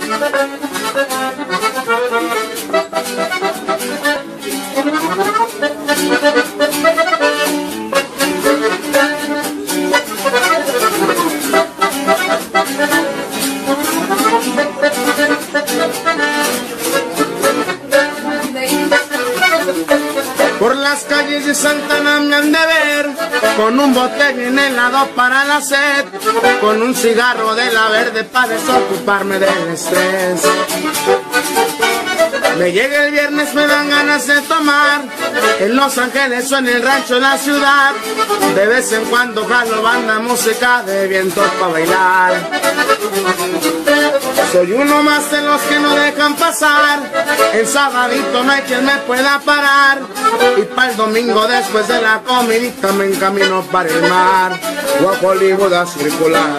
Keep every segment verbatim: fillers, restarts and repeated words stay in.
Por las calles de Santa Ana me han de ver, con un botella en helado para la sed, con un cigarro de la verde para desocuparme del estrés. Me llega el viernes, me dan ganas de tomar, en Los Ángeles o en el rancho de la ciudad. De vez en cuando jalo banda, música de vientos para bailar. Soy uno más de los que no dejan pasar, el sabadito no hay quien me pueda parar. Y para el domingo después de la comidita me encamino para el mar, o a Hollywood a circular.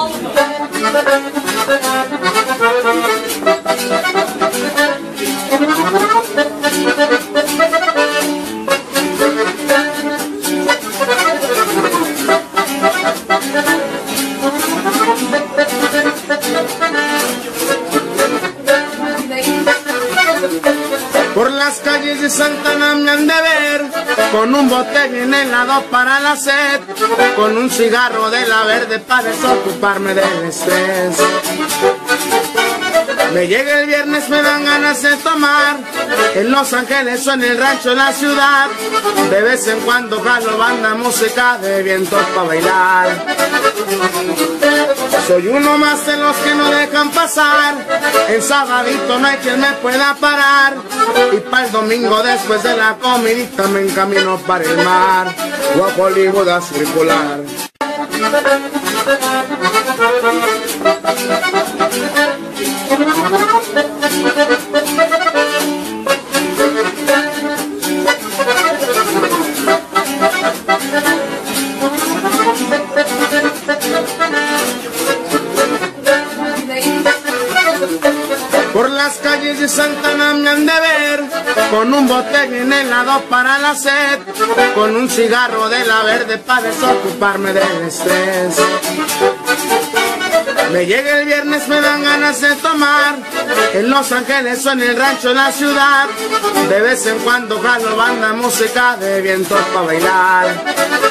Por las calles de Santa Ana me han de ver, con un botella en helado para la sed, con un cigarro de la verde para desocuparme del estrés. Me llega el viernes, me dan ganas de tomar, en Los Ángeles o en el rancho de la ciudad. De vez en cuando jalo banda, música de vientos para bailar. Soy uno más de los que no dejan pasar, el sabadito no hay quien me pueda parar. Y para el domingo después de la comidita me encamino para el mar, o a Hollywood a circular. Por las calles de Santa Ana me han de ver, con un botella en helado para la sed, con un cigarro de la verde para desocuparme del estrés. Me llega el viernes, me dan ganas de tomar, en Los Ángeles o en el rancho de la ciudad. De vez en cuando jalo banda, música de vientos para bailar.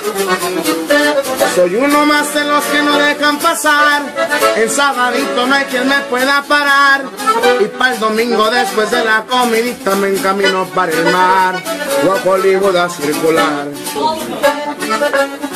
Soy uno más de los que no dejan pasar, el sabadito no hay quien me pueda parar. Y para el domingo después de la comidita me encamino para el mar, o a Hollywood a circular.